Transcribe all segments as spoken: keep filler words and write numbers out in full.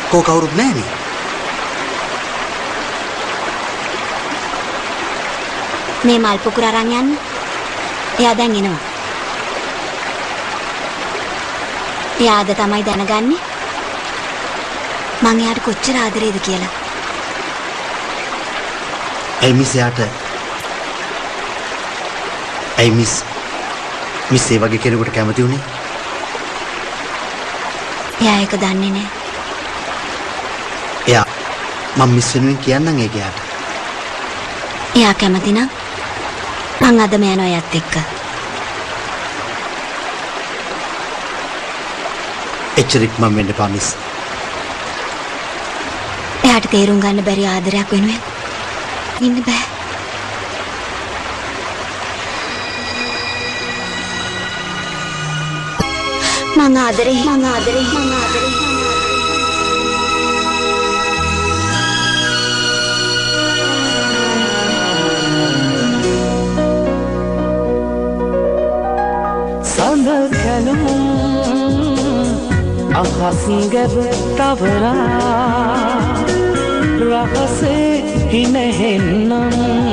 කෝ කවුරුත් නැහැනේ. මේ මල් පුකුර අරන් යන්න. එයා දැන් එනවා. එයාද තමයි දැනගන්නේ මං එයාට කොච්චර ආදරේද කියලා. ඇයි මිස් එයාට ඇයි මිස් මිස් ඒ වගේ කෙනෙකුට කැමති උනේ? එයා ඒක දන්නේ නැහැ. එයා මම මිස් වෙනුවෙන් කියන්නම් ඒක එයාට. එයා කැමති නම් මං අදම යනවා එයාත් එක්ක. එච්චරික් මම වෙන්න එපා මිස්. එයාට තේරුම් ගන්න බැරි ආදරයක් වෙනුවෙන් ඉන්න බෑ. මං ආදරේ මං ආදරේ මං ආදරේ සඳකලුම් අහස් ගැබ තවරා රහසේ හිනෙහෙන්නම්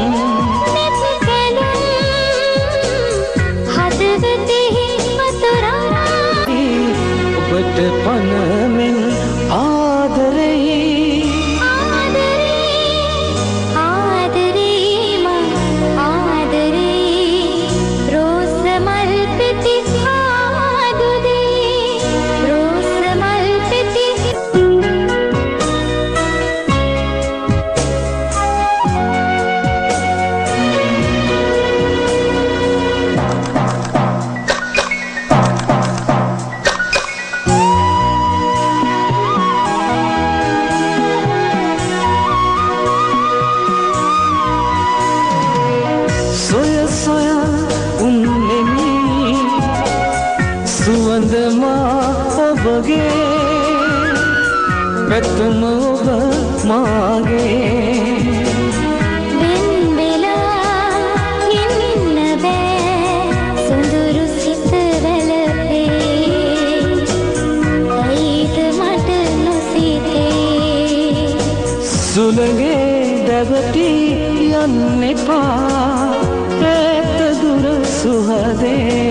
ඔබට පනමින් ආදරේ ආදරේ ආදරේ මං ආදරේ රෝස මල් පෙති ආදුදේ රෝස මල් පෙති පැතුම ඔබ මාගේ වෙන් වෙලා ඉන්න බෑ සුඳුරු සිතවලපේ ඇයිද මට නොසිතේ සුළඟේ දැවටි යන්න එපා ඈත දුර සුහදේ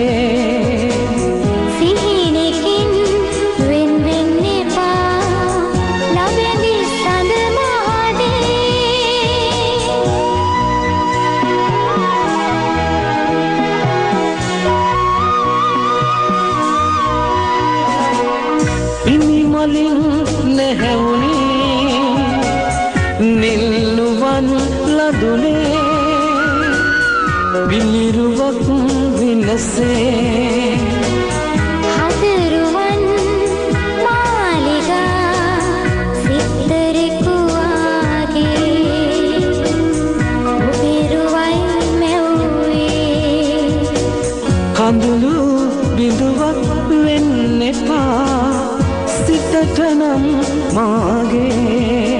නිල්නුවන් ලදුනේ විලිරුවක් විලසේ හදරුවන් මාලිගා සිත්තරෙකු වාගේ ඔබෙරුවයි මැව්වේ කඳුළු බිඳුවක් වෙන්න එපා සිතට නම් මාගේ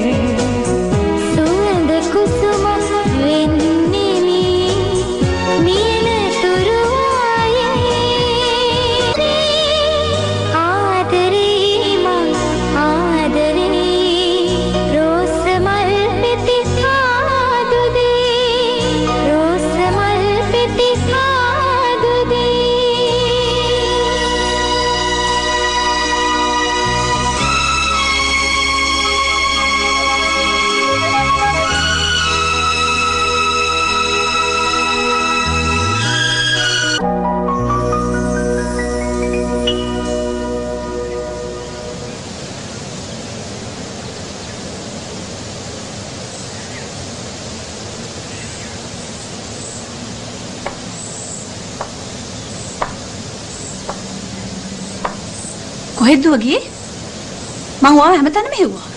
කොහෙද වගේ මං ඔයාව හැමතැනම හෙව්වා.